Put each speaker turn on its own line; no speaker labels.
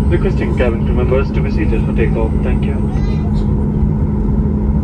Requesting cabin crew members to be seated for takeoff. Thank you.